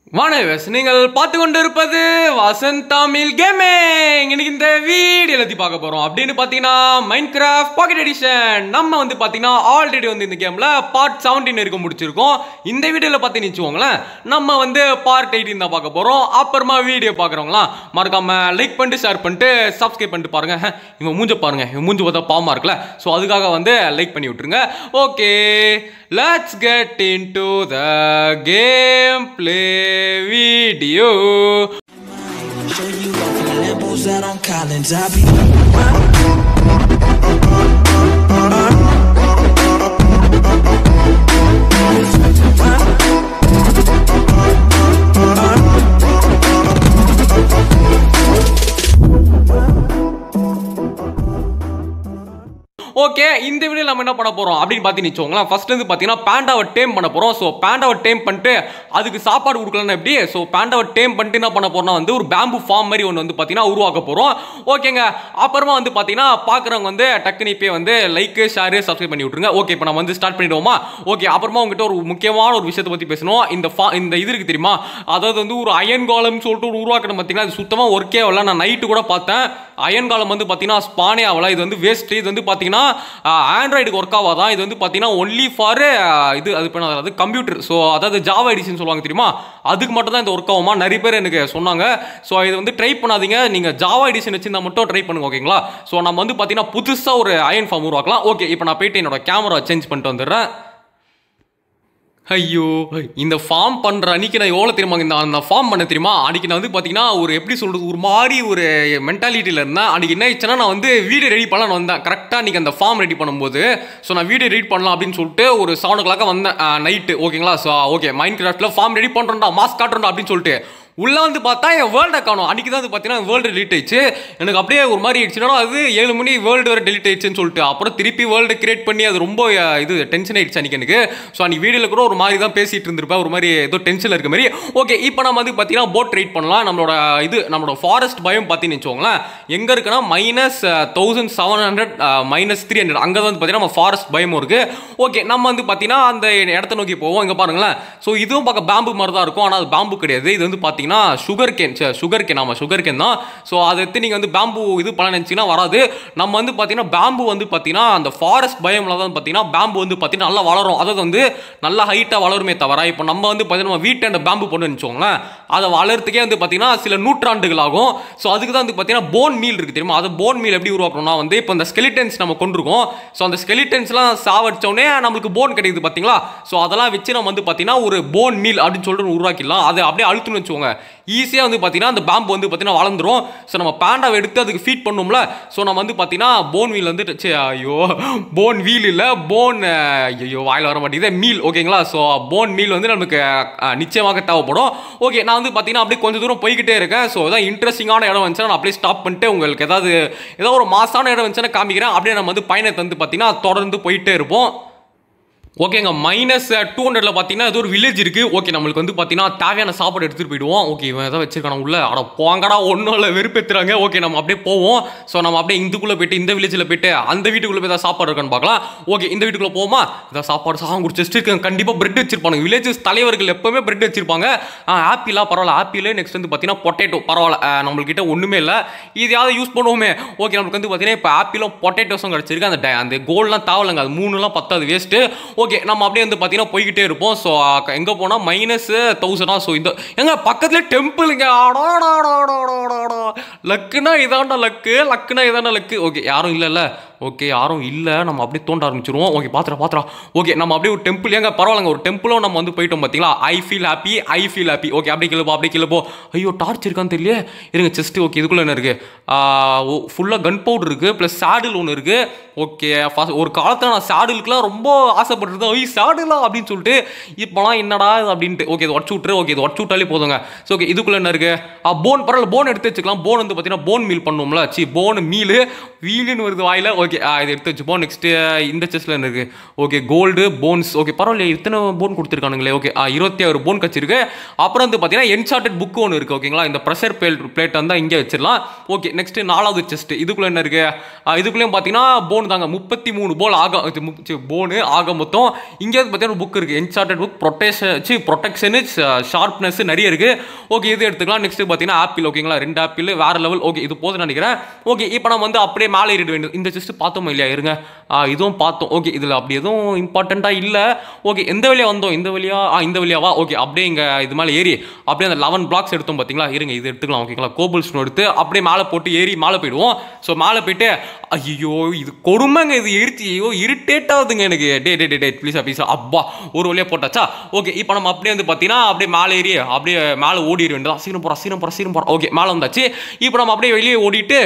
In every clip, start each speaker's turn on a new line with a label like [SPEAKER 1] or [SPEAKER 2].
[SPEAKER 1] வானவேஸ் நீங்கள் பார்த்து கொண்டு இருப்பது வசந்த் தமிழ் கேமிங். இன்னைக்கு இந்த வீடியோ எல்லாத்தையும் பார்க்க போறோம் அப்படின்னு பார்த்தீங்கன்னா மைன்கிராஃப்ட் பாக்கெட் எடிஷன். நம்ம வந்து பார்த்தீங்கன்னா ஆல்ரெடி வந்து இந்த கேமில் பார்ட் 17 வரைக்கும் முடிச்சிருக்கோம். இந்த வீடியோவில் பார்த்தீங்கன்னு வச்சுக்கோங்களேன், நம்ம வந்து பார்ட் 18 தான் பார்க்க போகிறோம். அப்புறமா வீடியோ பார்க்குறவங்களாம் மறக்காம லைக் பண்ணிட்டு ஷேர் பண்ணிட்டு சப்ஸ்கிரைப் பண்ணிட்டு பாருங்க. இவன் மூஞ்ச பாருங்க, இவன் மூஞ்சி பார்த்தா பாவமாக இருக்குல்ல, ஸோ அதுக்காக வந்து லைக் பண்ணி விட்டுருங்க. Okay, let's get into the gameplay video. Show you off in the Lambos out on Collins. I be okay, இந்த வீடியோ நம்ம என்ன பண்ண போறோம் அப்படின்னு பார்த்தீங்கன்னா ஃபர்ஸ்ட் வந்து பார்த்தீங்கன்னா பேண்டாவை டேம் பண்ண போறோம். ஸோ பேண்டாவை டேம் பண்ணிட்டு அதுக்கு சாப்பாடு கொடுக்கலன்னா எப்படி, ஸோ பேண்டாவை டேம் பண்ணிட்டு என்ன பண்ண போறோம்னா வந்து ஒரு பேம்பு ஃபார்ம் மாதிரி ஒன்று வந்து பார்த்தீங்கன்னா உருவாக்க போறோம். ஓகேங்க, அப்புறமா வந்து பார்த்தீங்கன்னா பார்க்குறவங்க வந்து டக்குனு இப்போ வந்து லைக் ஷேர் சப்ஸ்கிரைப் பண்ணி விட்டுருங்க. ஓகே, இப்போ நம்ம வந்து ஸ்டார்ட் பண்ணிடுவோமா? ஓகே, அப்புறமா உங்ககிட்ட ஒரு முக்கியமான ஒரு விஷயத்தை பற்றி பேசணும். இந்த இது இருக்கு தெரியுமா, அதாவது வந்து ஒரு அயன் காலம் சொல்லிட்டு ஒரு உருவாக்கணும். பார்த்தீங்கன்னா அது சுத்தமாக ஒர்க்கே ஆகல. நான் நைட்டு கூட பார்த்தேன், அயன் காலம் வந்து பார்த்தீங்கன்னா ஸ்பானே ஆகல. இது வந்து வேஸ்ட். இது வந்து பார்த்தீங்கன்னா ஆண்ட்ராய்டுக்கு ஒர்க் ஆகாதான். இது வந்து பார்த்தீங்கன்னா ஒன்லி ஃபார் இது அது பண்ணாது கம்ப்யூட்டர். ஸோ அதாவது ஜாவா எடிஷன் சொல்லுவாங்க தெரியுமா, அதுக்கு மட்டும் தான் இந்த ஒர்க் ஆகுமா. நிறைய பேர் எனக்கு சொன்னாங்க. ஸோ இது வந்து ட்ரை பண்ணாதீங்க, நீங்கள் ஜாவா எடிஷன் வச்சிருந்தா மட்டும் ட்ரை பண்ணுங்க. ஓகேங்களா? ஸோ நம்ம வந்து பார்த்தீங்கன்னா புதுசாக ஒரு அயன் ஃபார்ம் உருவாக்கலாம். ஓகே, இப்போ நான் போயிட்டு என்னோட கேமரா சேஞ்ச் பண்ணிட்டு வந்துடுறேன். ஐயோ, இந்த ஃபார்ம் பண்ணுற அன்றைக்கி நான் எவ்வளோ தெரியுமா அந்த ஃபார்ம் பண்ண தெரியுமா, அன்றைக்கி நான் வந்து பார்த்தீங்கன்னா ஒரு எப்படி சொல்கிறது, ஒரு மாதிரி ஒரு மென்டாலிட்டியில் இருந்தேன். அன்றைக்கி என்ன ஆயிடுச்சுன்னா, நான் வந்து வீடியோ ரெடி பண்ணலான்னு வந்தேன். கரெக்டாக அன்றைக்கி அந்த ஃபார்ம் ரெடி பண்ணும்போது ஸோ நான் வீடியோ ரெடி பண்ணலாம் அப்படின்னு சொல்லிட்டு ஒரு 7 o'clock வந்தேன் நைட்டு. ஓகேங்களா? ஸோ ஓகே, மைன்கிராஃப்ட்டில் ஃபார்ம் ரெடி பண்ணுறோம்டா, மாஸ்க் காட்டுறோம்டா அப்படின்னு சொல்லிட்டு உள்ளே வந்து பார்த்தா என் வேர்ல்டை காணும். அன்றைக்கி தான் வந்து பார்த்தீங்கன்னா வேர்ல்டு டெலிட் ஆயிடுச்சு. எனக்கு அப்படியே ஒரு மாதிரி ஆயிடுச்சுன்னா, அது 7 மணி வேர்ல்டு வரை டெலிட் ஆயிடுச்சுன்னு சொல்லிட்டு அப்புறம் திருப்பி வேர்ல்டு கிரியேட் பண்ணி அது ரொம்ப இது டென்ஷன் ஆயிடுச்சு அன்றைக்கி எனக்கு. ஸோ அன்றைக்கி வீடியோவில் கூட ஒரு மாதிரி தான் பேசிகிட்டு இருந்திருப்பேன், ஒரு மாதிரி ஏதோ டென்ஷனில் இருக்க மாதிரி. ஓகே, இப்போ நம்ம வந்து பார்த்தீங்கன்னா போட் ரைட் பண்ணலாம். நம்மளோட ஃபாரஸ்ட் பயம் பார்த்தீங்கன்னு வச்சுக்கோங்களேன், எங்கே இருக்குன்னா -1700 -300 அங்கே தான் வந்து பார்த்தீங்கன்னா நம்ம ஃபாரஸ்ட் பயமும் இருக்குது. ஓகே, நம்ம வந்து பார்த்தீங்கன்னா அந்த இடத்த நோக்கி போவோம். இங்கே பாருங்களேன், ஸோ இதுவும் பார்க்க பேம்பு மாதிரி தான் இருக்கும், ஆனால் அது பேம்பு கிடையாது. இது வந்து பார்த்தீங்கன்னா சுகர் கேன் தான். ஸோ அதை எடுத்து நீங்கள் வந்து பேம்பு இது பண்ண நினச்சிங்கன்னா வராது. நம்ம வந்து பார்த்தீங்கன்னா பேம்பு வந்து பார்த்தீங்கன்னா அந்த ஃபாரஸ்ட் பயமில் தான் பார்த்தீங்கன்னா பேம்பு வந்து பார்த்தீங்கன்னா நல்லா வளரும். அதாவது வந்து நல்லா ஹைட்டாக வளருமே தவிர, இப்போ நம்ம வந்து பார்த்தீங்கன்னா நம்ம வீட்டை அந்த பேம்பு பண்ணு நினச்சோங்களேன், அதை வளர்த்துக்கே வந்து பார்த்தீங்கன்னா சில நூற்றாண்டுகள் ஆகும். ஸோ அதுக்கு தான் வந்து பார்த்தீங்கன்னா போன் மீல் இருக்குது தெரியுமா, அது போன் மீல் எப்படி உருவாக்கணும்னா வந்து இப்போ இந்த ஸ்கெலிட்டன்ஸ் நம்ம கொண்டிருக்கோம். ஸோ அந்த ஸ்கெலிட்டன்ஸ்லாம் சாவடிச்சோடனே நம்மளுக்கு போன் கிடைக்குது பார்த்தீங்களா. ஸோ அதெல்லாம் வச்சு நம்ம வந்து பார்த்தீங்கன்னா ஒரு போன் மீல் அப்படின்னு சொல்லிட்டு உருவாக்கிடலாம். அதை அப்படியே அழுத்துன்னு வச்சுக்கோங்க, ஈஸியாக வந்து பார்த்தீங்கன்னா அந்த பேம்பு வந்து பார்த்தீங்கன்னா வளர்ந்துரும். ஸோ நம்ம பேண்டாவை எடுத்து அதுக்கு ஃபீட் பண்ணும்ல, ஸோ நம்ம வந்து பார்த்தீங்கன்னா போன் வீல் வந்து போன் வீல் இல்லை, வாயில் வர மாட்டேங்குது, மீல். ஓகேங்களா? ஸோ போன் மீல் வந்து நமக்கு நிச்சயமாக தேவைப்படும். ஓகே, நான் வந்து பார்த்தீங்கன்னா அப்படியே கொஞ்சம் தூரம் போய்கிட்டே இருக்கேன். ஸோ ஏதாவது இன்ட்ரெஸ்டிங்கான இடம் வந்துச்சுன்னா நான் அப்படியே ஸ்டாப் பண்ணிட்டு உங்களுக்கு ஏதாவது ஒரு மாசான இடம் வந்துச்சுன்னா காமிக்கிறேன். அப்படியே நம்ம வந்து பயணத்தை வந்து பார்த்தீங்கன்னா தொடர்ந்து போயிட்டே இருப்போம். ஓகேங்க, -200 பார்த்தீங்கன்னா இது ஒரு வில்லேஜ் இருக்குது. ஓகே, நம்மளுக்கு வந்து பார்த்தீங்கன்னா தேவையான சாப்பாடு எடுத்துகிட்டு போயிடுவோம். ஓகே, இவன் எதாவது வச்சிருக்கான உள்ள, அட போங்கடா, ஒன்றும் இல்லை, வெறுப்பேற்றுறாங்க. ஓகே, நம்ம அப்படியே போவோம். ஸோ நம்ம அப்படியே இதுக்குள்ளே போயிட்டு இந்த வில்லேஜில் போயிட்டு அந்த வீட்டுக்குள்ளே போய் ஏதாவது சாப்பாடு இருக்கான்னு பார்க்கலாம். ஓகே, இந்த வீட்டுக்குள்ளே போவோமா, ஏதாவது சாப்பாடு சாதம் குடிச்சிட்டு இருக்காங்க. கண்டிப்பாக பிரெட் வச்சிருப்பாங்க. வில்லேஜஸ் தலைவர்கள் எப்போவுமே பிரெட் வச்சிருப்பாங்க. ஆப்பிளா பரவாயில்ல, ஆப்பிள். நெக்ஸ்ட் வந்து பார்த்தீங்கன்னா பொட்டேட்டோ பரவாயில்ல, நம்மள்கிட்ட ஒன்றுமே இல்லை, இது யாவது யூஸ் பண்ணுவோமே. ஓகே, நம்மளுக்கு வந்து பார்த்தீங்கன்னா இப்போ ஆப்பிளும் பொட்டேட்டோஸும் கிடச்சிருக்கு. அந்த கோல்டெலாம் தேவையில்லைங்க, அது 3லாம் பத்தாது, வேஸ்ட்டு. ஓகே, நம்ம அப்படியே வந்து பார்த்தீங்கன்னா போய்கிட்டே இருப்போம். ஸோ எங்கே போனால் -1000. ஸோ இந்த எங்க பக்கத்துலேயே டெம்பிளுங்க. லக்குனா இதாண்டா லக்கு. ஓகே, யாரும் இல்லைல்ல. ஓகே, யாரும் இல்லை, நம்ம அப்படியே தோண்ட ஆரம்பிச்சிருவோம். ஓகே, பாத்திரா. ஓகே, நம்ம அப்படியே ஒரு டெம்பிள், ஏங்க பரவாயில்லங்க, ஒரு டெம்பிளும் நம்ம வந்து போயிட்டோம் பார்த்தீங்களா. I feel happy. ஓகே, அப்படியே கீழே போ. ஐயோ, டார்ச் இருக்கான்னு தெரியல, இருங்க செஸ்ட். ஓகே, இதுக்குள்ளே என்ன இருக்குது, ஃபுல்லாக கன் பவுடர் இருக்குது, ப்ளஸ் சேடில் ஒன்று இருக்குது. ஓகே, ஒரு காலத்தில் நான் சேடிலுக்குலாம் ரொம்ப ஆசைப்பட்டுருந்தேன். சேடிலா அப்படின்னு சொல்லிட்டு, இப்போலாம் என்னடா இது அப்படின்ட்டு. ஓகே, இது உடச்சு விட்டுரு. ஓகே, இது உடச்சு விட்டாலே போதுங்க. ஸோ ஓகே, இதுக்குள்ளே என்ன இருக்குது, போன். பரவாயில்ல, போன் எடுத்து வச்சுக்கலாம். போன் வந்து பார்த்தீங்கன்னா போன் மீல் பண்ணுவோம்ல, போன் மீல் வீலுன்னு வருது வாயில். ஓகே இது எடுத்து வச்சுப்போம். நெக்ஸ்ட் இந்த செஸ்ல இருக்கு ஓகே கோல்டு போன்ஸ். ஓகே பரவாயில்ல, இத்தனை போன் கொடுத்துருக்கானுங்களே. ஓகே 26 போன் கச்சிருக்கு. அப்புறம் வந்து பார்த்தீங்கன்னா என்சார்டட் புக் ஒன்று இருக்கு ஓகேங்களா. இந்த ப்ரெஷர் பிளேட் வந்து இங்கே வச்சிடலாம். ஓகே நெக்ஸ்ட் 4வது செஸ்ட். இதுக்குள்ள என்ன இருக்கு? இதுக்குள்ளேயும் பார்த்தீங்கன்னா போன் தாங்க 33 போன் ஆக மொத்தம். இங்கே வந்து பார்த்தீங்கன்னா புக் இருக்கு, என்சார்டட் புக், ப்ரொடெக்ஷன், ஷார்ப்னஸ் நிறைய இருக்கு. ஓகே இது எடுத்துக்கலாம். நெக்ஸ்ட் பார்த்தீங்கன்னா ஆப்பிள் ஓகேங்களா, 2 ஆப்பிள் வேற லெவல். ஓகே இது போதும் நினைக்கிறேன். ஓகே இப்போ நம்ம வந்து அப்படியே மேலே ஏறிட வேண்டும். இந்த செஸ்ட் பார்த்தோம் இல்லையா, இருங்க இதுவும் பார்த்தோம். ஓகே இதில் அப்படி எதுவும் இம்பார்ட்டண்ட்டாக இல்லை. ஓகே எந்த வழியா வந்தோம்? இந்த வழியாவா? ஓகே அப்படியே இங்கே இது மேலே ஏறி அப்படியே அந்த 11 பிளாக்ஸ் எடுத்தோம் பார்த்தீங்களா. இருங்க இது எடுத்துக்கலாம் ஓகேங்களா. கோபல் ஸ்டோன் எடுத்து அப்படியே மேலே போட்டு ஏறி மேலே போயிடுவோம். ஸோ மேலே போயிட்டு ஐயோ இது கொடுமைங்க, இது இரிட்டேட் ஆகுதுங்க எனக்கு. டே ப்ளீஸ் அப்பா ஒரு வழியாக போட்டாச்சா. ஓகே இப்போ நம்ம அப்படியே வந்து பார்த்தீங்கன்னா அப்படியே மேலே ஏறி அப்படியே மேலே ஓடிட வேண்டியதான். சீரம் போகிறோம். ஓகே மேலே வந்தாச்சு. இப்போ நம்ம அப்படியே வெளியே ஓடிட்டு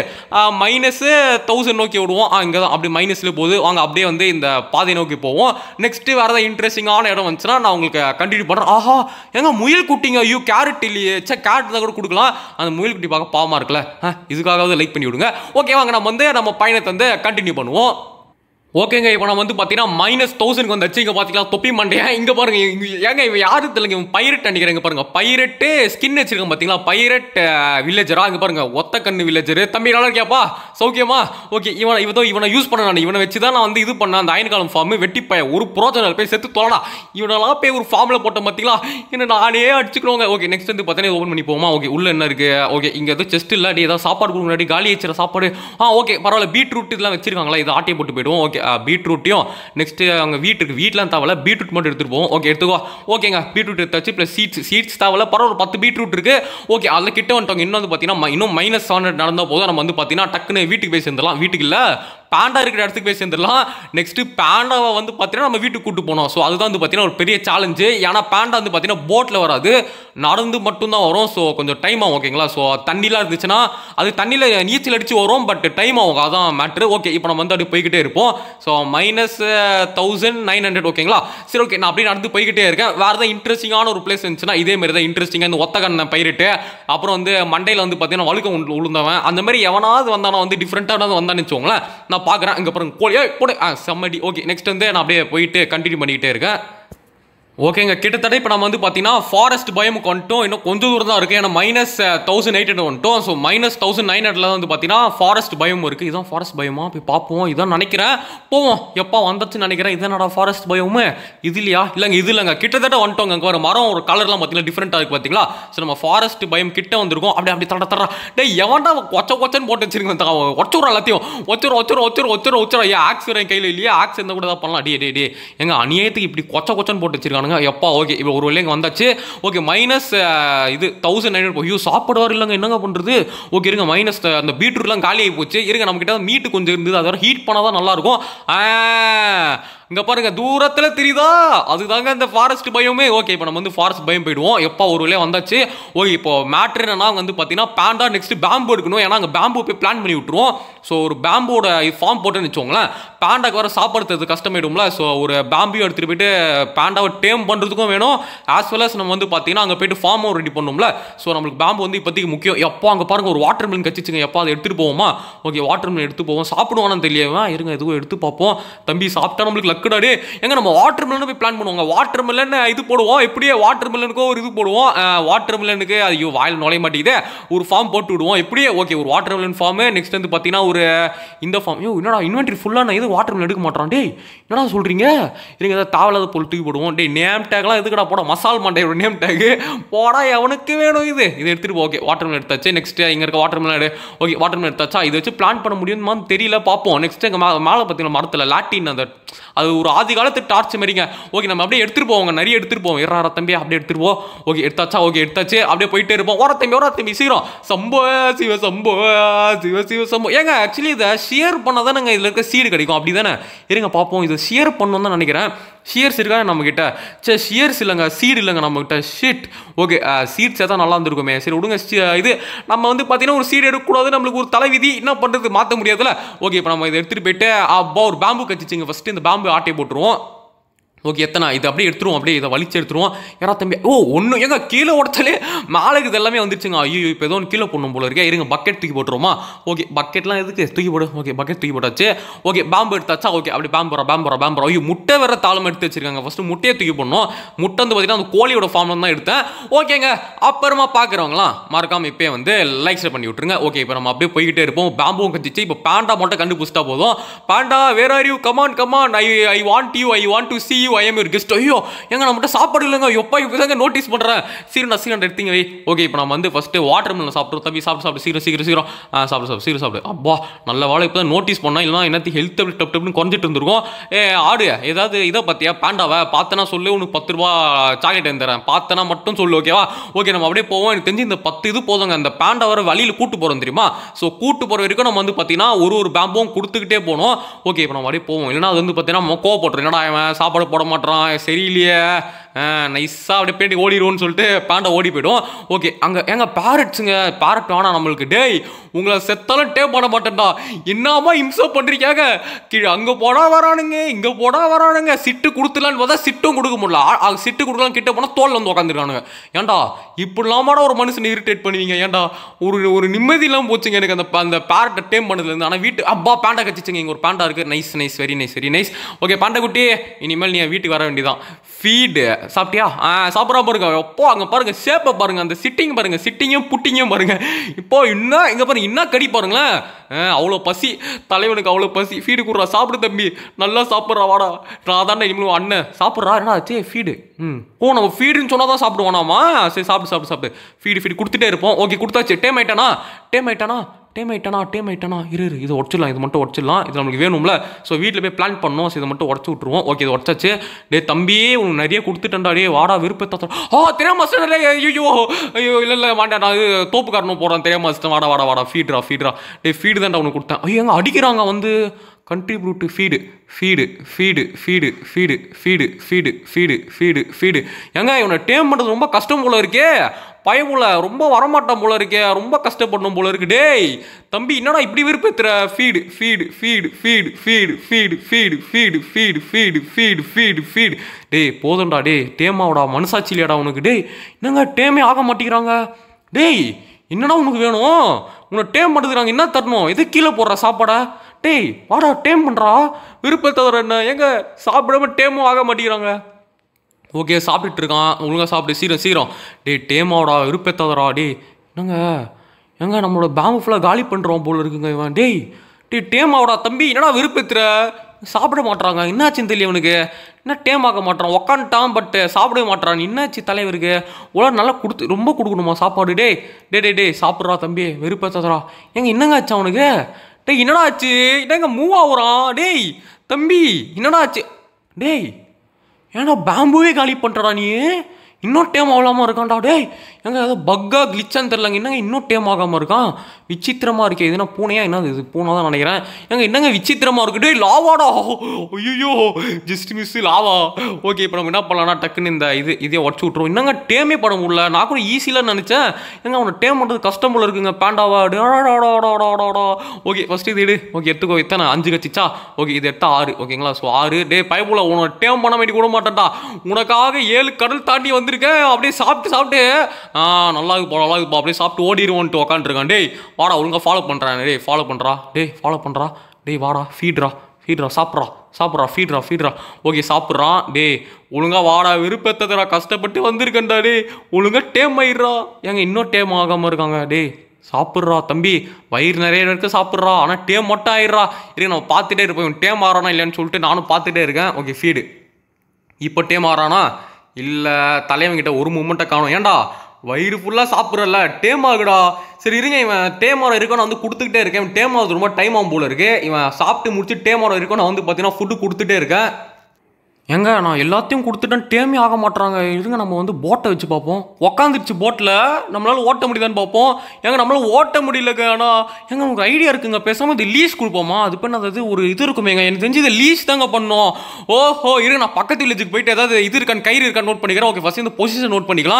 [SPEAKER 1] -1000 நோக்கி ஓடுவோம். இங்கே தான் அப்படியே மைனஸ்லேயே போகுது. வாங்க அப்படியே வந்து இந்த பாதை நோக்கி போவோம். நெக்ஸ்ட் வேறு ஏதாவது இன்ட்ரெஸ்டிங்கான இடம் வந்துச்சுன்னா நான் உங்களுக்கு கண்டினியூ பண்ணுறேன். ஆஹா எங்க முயல் குட்டிங்க, ஐயோ கேரட் இல்லையே, கேரட் தான் கூட கொடுக்கலாம். அந்த முயல் குட்டி பார்க்க பாவமாக இருக்குல்ல, இதுக்காகவது லைக் பண்ணி விடுங்க. ஓகே வாங்க நம்ம வந்து நம்ம பயணத்தை வந்து கண்டினியூ பண்ணுவோம். ஓகேங்க இப்போ நம்ம வந்து பார்த்தீங்கன்னா -1000 வந்துச்சு. இங்கே பார்த்தீங்கன்னா தொப்பி மண்டையா இங்கே பாருங்க. ஏங்க இவன் யாரு தெரியல, இவன் பைரட் நினைக்கிறேன். பாருங்க பைரட்டு ஸ்கின் வச்சிருக்கேன் பார்த்தீங்களா, பைரட் வில்லேஜரா. இங்கே பாருங்க ஒத்த கண்ணு வில்லேஜர். தம்பி நல்லா இருக்கியாப்பா, சௌக்கியமா? ஓகே இவனை யூஸ் பண்ண நான் இவனை வச்சு தான் நான் வந்து இது பண்ணேன். அந்த அயன்காலம் ஃபார்ம் வெட்டிப்பய ஒரு ப்ரோஜனம் போய் செத்து தொலைடா. இவனெல்லாம் போய் ஒரு ஃபார்மில் போட்டேன் பார்த்தீங்களா, இன்னும் நானே அடிச்சுக்கிறோங்க. ஓகே நெக்ஸ்ட் வந்து பார்த்தீங்கன்னா ஓப்பன் பண்ணி போமா. ஓகே உள்ள என்ன இருக்கு? ஓகே இங்கே எதுவும் செஸ்ட் இல்லை, ஏதாவது சாப்பாடு கொடுக்க முன்னாடி காலி வச்சுற சாப்பாடு. ஓகே பரவாயில்ல, பீட்ரூட் இதெல்லாம் வச்சிருக்காங்களா, இது ஆட்டையை போட்டு போயிடுவோம். ஓகே பீட்ரூட்டையும் நெக்ஸ்ட் அவங்க வீட்டுலாம் தேவையில்ல, பீட்ரூட் மட்டும் எடுத்துட்டு போவோம். ஓகே எடுத்துக்கோ. ஓகேங்க பீட்ரூட் எடுத்தாச்சு. ப்ளஸ் சீட்ஸ் தேவையில்ல, பரவாயில்ல 10 பீட்ரூட் இருக்கு. ஓகே அதில் கிட்ட வந்துட்டோங்க. இன்னும் வந்து பார்த்தீங்கன்னா இன்னும் -700 நடந்தால் போதும். நம்ம வந்து பார்த்தீங்கன்னா டக்குன்னு வீட்டுக்கு போய் சேர்ந்துடலாம். வீட்டுக்கு இல்லை பேண்டா இருக்கிற இடத்துக்கு போய் சேர்ந்துடலாம். நெக்ஸ்ட் பேண்டாவை வந்து பார்த்தீங்கன்னா நம்ம வீட்டுக்கு கூட்டு போனோம். ஸோ அதுதான் வந்து பார்த்தீங்கன்னா ஒரு பெரிய சேலஞ்சு. ஏன்னா பேண்டா வந்து பார்த்தீங்கன்னா போட்டில் வராது, நடந்து மட்டும்தான் வரும். ஸோ கொஞ்சம் டைம் ஆகும் ஓகேங்களா. ஸோ தண்ணிலாம் இருந்துச்சுன்னா அது தண்ணியில் நீச்சல் அடித்து வரும், பட் டைம் ஆகும், அதான் மேட்ரு. ஓகே இப்போ நம்ம வந்து அப்படி போய்கிட்டே இருப்போம். ஸோ -1900 ஓகேங்களா. சரி ஓகே நான் அப்படியே நடந்து போய்கிட்டே இருக்கேன். வேறு ஏதாவது இன்ட்ரெஸ்டிங்கான ஒரு பிளேஸ் இருந்துச்சுன்னா இதே மாதிரி தான் இன்ட்ரெஸ்டிங்காக இந்த ஒத்தகண்ணை பயிரிட்டு அப்புறம் வந்து மண்டையில் வந்து பார்த்தீங்கன்னா வழுக்க உளுந்தவன் அந்த மாதிரி எவனாவது வந்தானா வந்து டிஃப்ரெண்ட்டாக வந்தான்னு வச்சுக்கோங்களேன். நான் பார்க்குறேன். இங்கே பாருங்க கோழி போடு செம்மடி. ஓகே நெக்ஸ்ட் வந்து நான் அப்படியே போயிட்டு கண்டினியூ பண்ணிக்கிட்டே இருக்கேன். ஓகேங்க கிட்டத்தட்ட இப்போ நம்ம வந்து பார்த்தீங்கன்னா ஃபாரஸ்ட் பயமுக்கு வந்துட்டோம். இன்னும் கொஞ்சம் தூரம் தான் இருக்குது. ஏன்னா -1800 வந்துட்டோம். ஸோ -1900 வந்து பார்த்தீங்கன்னா ஃபாரஸ்ட் பயம் இருக்குது. இதுதான் ஃபாரஸ்ட் பயமா, போய் பார்ப்போம். இதான் நினைக்கிறேன், போவோம். எப்போ வந்துச்சுன்னு நினைக்கிறேன். இதனடா ஃபாரஸ்ட் பயமும் இது இல்லையா? இல்லைங்க இது இல்லைங்க, கிட்டத்தட்ட வந்துட்டோங்க. அங்கே ஒரு மரம் ஒரு கலர்லாம் பார்த்தீங்கன்னா டிஃப்ரெண்ட்டாக இருக்குது பார்த்தீங்களா. ஸோ நம்ம ஃபாரஸ்ட் பயம் கிட்ட வந்திருக்கோம். அப்படி தர டே எவன்டா கொச்சன்னு போட்டு வச்சிருக்கேன். ஒச்சூரம் எல்லாத்தையும் ஒச்சூரம் ஏன் ஆக்ஸ் என் கையில் இல்லையா? ஆக்ஸ் இருந்தால் கூட தான் பண்ணலாம். டே எங்க அநியாயத்துக்கு இப்படி கொச்சன்னு போட்டு வச்சிருக்காங்க எப்பா. ஓகே இப்போ ஒரு வழியாக வந்தாச்சு. ஓகே -1900 ஐயோ சாப்பாடு வர இல்லைங்க, என்னங்க பண்ணுறது? ஓகே இருங்க அந்த பீட்ரூட்லாம் காலி ஆகி போச்சு. இருங்க நம்மகிட்ட மீட்டு கொஞ்சம் இருந்தது, அதை ஹீட் பண்ணால் தான் நல்லாயிருக்கும். இங்கே பாருங்க தூரத்தில் தெரியுதா, அதுதாங்க இந்த ஃபாரஸ்ட் பயமே. ஓகே இப்போ நம்ம வந்து ஃபாரஸ்ட் பயம் போயிடுவோம். எப்போ ஒரு வழியாக வந்தாச்சு. ஓகே இப்போ மேட்ரு என்னன்னா வந்து பார்த்தீங்கன்னா பேண்டா நெக்ஸ்ட் பேம்பு எடுக்கணும். ஏன்னா அங்கே பேம்பு போய் பிளான் பண்ணி விட்டுருவோம். ஸோ ஒரு பேம்போட ஃபார்ம் போட்டுன்னு வச்சுக்கோங்களேன், பேண்டாக்கு வர சாப்பிட்றது கஷ்டமாயிடும்ல. ஸோ ஒரு பேம்பையும் எடுத்துகிட்டு போயிட்டு பேண்டாவை டேம் பண்ணுறதுக்கும் வேணும், ஆஸ் வெல் அஸ் நம்ம வந்து பார்த்தீங்கன்னா அங்கே போயிட்டு ஃபார்மும் ரெடி பண்ணோம்ல. ஸோ நம்மளுக்கு பேம்பு வந்து இப்போதைக்கு முக்கியம். எப்போ அங்கே பாருங்க ஒரு வாட்டர் மிலன் கச்சிச்சுங்க. எப்போ அதை எடுத்துகிட்டு போவோமா? ஓகே வாட்டர் மிலன் எடுத்து போவோம். சாப்பிடுவானு தெரியவா, இருங்க எதுவும் எடுத்து பார்ப்போம். தம்பி சாப்பிட்டா நம்மளுக்கு லக்குடாடே. எங்க நம்ம வாட்டர் மிலன் போய் பிளான் பண்ணுவாங்க. வாட்டர் மிலன் இது போடுவோம், எப்படியே வாட்டர் மிலனுக்கோ ஒரு இது போடுவோம். வாட்டர் மிலனுக்கு ஐயோ வாயில் நுழைய மாட்டேங்குது, ஒரு ஃபார்ம் போட்டு விடுவோம். எப்படியே ஓகே ஒரு வாட்டர் மிலன் ஃபார்ம். நெக்ஸ்ட் வந்து பார்த்தீங்கன்னா ஒரு இந்த ஃபார்ம். என்னடா இன்வென்ட்ரி ஃபுல்லாக நான் எது வாட்டர் மிலன் எடுக்க மாட்டேன். டே என்னடா சொல்கிறீங்க? இருங்க ஏதாவது தேவையில்லாத பொருள் தூக்கி போடுவோம். டே நேம் டேக்லாம் எதுக்கடா போட, மசால் மண்டையோட நேம் டேக் போடா, எவனுக்கு வேணும் இது எடுத்துகிட்டு போ. ஓகே வாட்டர் மிலன் எடுத்தாச்சு. நெக்ஸ்ட் இங்கே இருக்க watermelon okay watermelon எடுத்தாச்சா. இதை வச்சு பிளான் பண்ண முடியுமான்னு தெரியல, பார்ப்போம். நெக்ஸ்ட் எங்கள் மேலே பார்த்தீங்கன்னா மரத்தில் லாட்டின் அது ஒரு ஆதி காலத்து டார்ச் மாதிரிங்க. ஓகே நம்ம அப்படியே எடுத்துகிட்டு போவோங்க, நிறைய எடுத்துகிட்டு போவோம். எறார தம்பி அப்படியே எடுத்துகிட்டு போவோம். ஓகே எடுத்தாச்சா. ஓகே எடுத்தாச்சு. அப்படியே போயிட்டே இருப்போம். ஓர தம்பி சீரம் சம்போ சிவ ஏங்க ஆக்சுவலி இதை ஷேர் பண்ணால் தானேங்க இதில் இருக்க சீடு கிடைக்கும், அப்படி தானே? இருங்க பார்ப்போம். இதை ஷேர் பண்ணணும் தான் நினைக்கிறேன். ஷியர்ஸ் இருக்கா நம்மக்கிட்ட? சரி ஷியர்ஸ் இல்லைங்க, சீடு இல்லைங்க நம்மக்கிட்ட. ஷிட். ஓகே சீட்ஸ் எதாவது நல்லா இருந்திருக்குமே. சரி விடுங்க. இது நம்ம வந்து பார்த்தீங்கன்னா ஒரு சீடு எடுக்கக்கூடாது, நம்மளுக்கு ஒரு தலைவிதி, என்ன பண்ணுறது, மாற்ற முடியாதுல்ல. ஓகே இப்போ நம்ம இதை எடுத்துகிட்டு போயிட்டு ஒரு பேம்பு கச்சிச்சிங்க. ஃபஸ்ட்டு இந்த பேம்பு ஆட்டையை போட்டுருவோம். ஓகே எத்தனை இது அப்படியே எடுத்துருவோம், அப்படியே இதை வலிச்சு எடுத்துருவோம். யாரா தம்பி ஓ ஒன்று எங்க கீழே உடச்சாலே மேலே இது எல்லாமே வந்துருச்சுங்க. ஐயோ இப்போ ஏதோ ஒன்று கீழே போடணும் போல இருக்கே, இருங்க பக்கெட் தூக்கி போட்டுருவோமா. ஓகே பக்கெட்லாம் எதுக்கு தூக்கி போடு. ஓகே பக்கெட் தூக்கி போட்டாச்சு. ஓகே பாம்பு எடுத்தாச்சா. ஓகே அப்படி பாம்பு ஐயோ முட்டை வேற தாளம் எடுத்து வச்சிருக்காங்க. ஃபர்ஸ்ட் முட்டையை தூக்கி போடணும். முட்டை வந்து பார்த்தீங்கன்னா அந்த கோழியோட ஃபார்ம்ல தான் எடுத்தேன். ஓகேங்க அப்புறமா பார்க்குறவங்களாம் மறக்காம இப்போயே வந்து லைக் ஷேர் பண்ணி விட்டுருங்க. ஓகே இப்போ நம்ம அப்படியே போய்கிட்டே இருப்போம். பாம்பும் கத்திச்சு. இப்போ பேண்டா மட்டும் கண்டுபிடிச்சிட்டா போதும். Panda where are you, come on come on, I want you, I want to see you, I am your guest. ஐயோ எங்க நம்மகிட்ட சாப்பாடு இல்லைங்க. எப்பா இப்போதாங்க நோட்டீஸ் பண்ணுறேன். சீக்கிரம் எடுத்தீங்க வை. ஓகே இப்போ நம்ம வந்து ஃபஸ்ட்டு வாட்டர் மில்லன் சாப்பிட்றோம். தம்பி சாப்பிட்டு சீக்கிரம் சாப்பிடு. அப்பா நல்ல வாழை இப்போ தான் நோட்டீஸ் பண்ணால் இல்லைனா என்னத்துக்கு ஹெல்த் அப்படி டப்னு குறைஞ்சிட்டு இருந்திருக்கும். ஆடு ஏதாவது இதை பார்த்தியா பேண்டாவை பார்த்தனா சொல்லு, உனக்கு 10 ரூபா சாக்லேட் தரேன் பார்த்தனா மட்டும் சொல்லு. ஓகேவா. ஓகே நம்ம அப்படியே போவோம். எனக்கு தெரிஞ்சு இந்த 10 இது போதுங்க. அந்த பேண்டா வர வழியில் கூட்டு போகிறோம் தெரியுமா. ஸோ கூட்டு போகிற வரைக்கும் நம்ம வந்து பார்த்தீங்கன்னா ஒரு பேம்பும் கொடுத்துக்கிட்டே போகணும். ஓகே இப்போ நம்ம அப்படியே போவோம். இல்லைனா அது வந்து பார்த்தீங்கன்னா கோவப்படுறோம். என்னடா அவன் சாப்பாடு போட மாட்டான் சரியில்லையே, நைஸாக அப்படியே பேண்டி ஓடிடுவோன்னு சொல்லிட்டு பேண்டா ஓடி போய்டும். ஓகே அங்கே எங்க பேரட்ஸுங்க, பேரட் வேணாம் நம்மளுக்கு. டேய் உங்களை செத்தாலும் டேப் பண்ண மாட்டேன்டா, என்னமா இம்சம் பண்ணுறீங்க. கீழே அங்கே போடா வரானுங்க, இங்கே போடா வரானுங்க. சிட்டு கொடுத்துலான்னு பார்த்தா சிட்டும் கொடுக்க முடியல. சிட்டு கொடுக்கலாம் கிட்ட போனால் தோல் வந்து உட்காந்துருக்கானுங்க. ஏன்டா இப்படிலாமாடா ஒரு மனுஷனை இரிட்டேட் பண்ணுவீங்க. ஏன்டா ஒரு நிம்மதி இல்லாமல் போச்சுங்க எனக்கு அந்த பேரட்டை டேம் பண்ணதுலேருந்து. ஆனால் வீட்டு அப்பா பேண்டா கச்சிச்சுங்க. இங்கே ஒரு பேண்டா இருக்குது. Nice very nice. Okay panda குட்டி இனிமேல் நீ வீட்டுக்கு வர வேண்டியதான். ஃபீடு சாப்பிட்டியா? சாப்பிட்றா பாருங்க. எப்போ அங்கே பாருங்க ஷேப்பை பாருங்க, அந்த சிட்டிங் பாருங்க, சிட்டிங்கும் புட்டிங்கும் பாருங்க. இப்போ இன்னும் இங்கே பாருங்க இன்னும் கடி பாருங்களேன். அவ்வளோ பசி தலைவனுக்கு, அவ்வளோ பசி. ஃபீடு கொடுறா, சாப்பிடு தம்பி, நல்லா சாப்பிட்றா வாடா. நான் தானே இனிமேல் அண்ணன் சாப்பிட்றா. என்ன ஆச்சு ஃபீடு? ஓ நம்ம ஃபீடுன்னு சொன்னால் தான் சாப்பிடுவானாமா. சரி சாப்பிடு. ஃபீடு கொடுத்துட்டே இருப்போம். ஓகே கொடுத்தாச்சு. டேம் ஆயிட்டானா இரு இதை உடச்சிடலாம். இது மட்டும் உடச்சிடலாம். இது நம்மளுக்கு வேணும்ல. ஸோ வீட்டில் போய் பிளான் பண்ணோம். ஸோ இதை மட்டும் உடச்சி விட்ருவோம். ஓகே இது உடச்சாச்சு. டே தம்பி உனக்கு நிறைய கொடுத்துட்டேன்டா. டே வாடா விருப்பத்தை தெரியாம ஐயோ இல்லை மாட்டேன். நான் இது தோப்பு காரணம் போடுறேன் தெரியாம வாடா ஃபீடுரா. டே ஃபீடு தான்டா உனக்கு கொடுத்தேன். ஐயோ எங்க அடிக்கிறாங்க வந்து கண்ட்ரிபியூட் ஃபீடு. ஏங்க இவனை டேம் பண்ணுறது ரொம்ப கஷ்டம் போல இருக்கே. பயமுல ரொம்ப வரமாட்டான் போல இருக்கே. ரொம்ப கஷ்டப்படணும் போல இருக்கு. டேய் தம்பி என்னடா இப்படி விருப்பத்துற. ஃபீடு. டேய் போதும்டா. டே டேமாவோட மனசாட்சி இல்லையாடா உனக்கு. டேய் என்னங்க டேமே ஆக மாட்டேங்கிறாங்க. டேய் என்னடா உனக்கு வேணும்? உன்னை டேம் பண்ணுறாங்க. என்ன தரணும்? எது கீழே போடுற சாப்பாடா? டேய் வாடா டேம் பண்ணுறா. விருப்பத்தவர என்ன எங்க சாப்பிடாம டேமும் ஆக மாட்டேங்கிறாங்க. ஓகே சாப்பிட்டுட்டு இருக்கான். ஒழுங்காக சாப்பிட்டு சீக்கிரம். டே டேமாவோடா விருப்பத்தவரா. டே எங்க நம்மளோட பேம்பு ஃபுல்லாக காலி பண்ணுறோம் போல இருக்குங்க இவன். டே டேமாவோடா தம்பி என்னடா விருப்பத்துற. சாப்பிட மாட்டாங்க. என்னாச்சுன்னு தெரியல இவனுக்கு. என்ன டேம் ஆக மாட்டான். உக்காந்துட்டான் பட் சாப்பிடவே மாட்டான். என்னாச்சு தலைவருக்கு? உலகம் நல்லா ரொம்ப கொடுக்கணுமா சாப்பாடு? டே சாப்பிட்றா தம்பி விருப்பத்தவரா. என்னங்க ஆச்சு அவனுக்கு? டேய் என்னடா ஆச்சு? என்னங்க மூவ் ஆகுறான். டேய் தம்பி என்னடா ஆச்சு? டேய் ஏன்னா பேம்புவே காலி பண்ணுறா நீ. இன்னும் டேம் ஆகாமல் இருக்கான்டா. டேய் எங்க ஏதோ பக்கா கிளிச்சான்னு தெரிலங்க. என்னங்க இன்னும் டேம் ஆகாமல் இருக்கான். விசித்திரமாக இருக்கே. இதுனா பூனையா என்னது? இது பூனை தான் நினைக்கிறேன். என்னங்க விசித்திரமாக இருக்குது. டேய் லாவாடா. ஐயோ ஜஸ்ட் மிஸ் லாவா. ஓகே இப்போ நம்ம என்ன பண்ணலாம்னா டக்குன்னு இந்த இதே உடச்சி விட்ருவோம். என்னங்க டேமே பண்ண முடியல. நான் கூட ஈஸியில் நினச்சேன். அவனை டேம் பண்ணுறது கஷ்டம் போல இருக்குங்க பேண்டாவா. ஓகே ஃபஸ்ட்டு இது எடு. ஓகே எடுத்துக்கோ. எத்தனை 5 கச்சிச்சா. ஓகே இது எடுத்தா 6. ஓகேங்களா. ஸோ 6. டே பயப்புல உனக்கு டேம் பண்ண வேண்டி கூட மாட்டேன்டா. உனக்காக 7 கடல் தாண்டி வந்திருக்கேன். அப்படியே சாப்பிட்டு நல்லா இருக்குப்பா அப்படியே சாப்பிட்டு ஓடிடுவோன்ட்டு உக்காந்துருக்கான். டேய் வாடா ஒழுங்காக ஃபாலோ பண்ணுறான். ஃபாலோ பண்ணுறா. டேய் வாடா ஃபீட்ரா சாப்பிட்றா ஃபீட்ரா. ஓகே சாப்பிட்றான். டே ஒழுங்கா வாடா விருப்பத்தை கஷ்டப்பட்டு வந்திருக்கேன்டா. டே ஒழுங்கா டேம் ஆயிடுறா. இன்னும் டேம் ஆகாமல் இருக்காங்க. டே சாப்பிட்றா தம்பி வயிறு நிறைய இருக்கு சாப்பிட்றா. ஆனால் டேம் மட்டும் ஆயிடுறா. நம்ம பார்த்துட்டே இருப்போம் டேம் ஆறானா இல்லைன்னு சொல்லிட்டு நானும் பார்த்துட்டே இருக்கேன். ஓகே ஃபீடு இப்போ டேம் ஆறானா இல்லை தலைவங்கிட்ட ஒரு மூமெண்ட்டை காணும். ஏன்டா வயிறு ஃபுல்லாக சாப்பிட்றல டேம் ஆகுடா. சரி இருங்க இவன் டேம் ஆகிற இருக்கும் நான் வந்து கொடுத்துக்கிட்டே இருக்கேன். இவன் டேம் ஆகுது ரொம்ப டைம் ஆகும் போல இருக்கு. இவன் சாப்பிட்டு முடிச்சு டேம் ஆகிற இருக்கும் நான் வந்து பார்த்தீங்கன்னா ஃபுட்டு கொடுத்துட்டே இருக்கேன். நான் எல்லாத்தையும் கொடுத்துட்டேன் டேமே ஆக மாட்டுறாங்க. இருங்க நம்ம வந்து போட்டை வச்சு பார்ப்போம். உக்காந்துருச்சு போட்டில். நம்மளால ஓட்ட முடியுதான்னு பார்ப்போம். நம்மளால ஓட்ட முடியலங்க. ஆனால் உங்களுக்கு ஐடியா இருக்குங்க. பேசாமல் இது லீஸ் கொடுப்போமா? அது பண்ணது ஒரு இது இருக்குமேங்க. எனக்கு தெரிஞ்சு இதை லீஸ் தாங்க பண்ணோம். ஓஹோ இருங்க நான் பக்கத்து வில்லேஜுக்கு போயிட்டு ஏதாவது இது இருக்கான்னு கயிறு இருக்கான்னு நோட் பண்ணிக்கிறேன். ஓகே ஃபஸ்ட் இந்த பொசிஷன் நோட் பண்ணிக்கலாம்.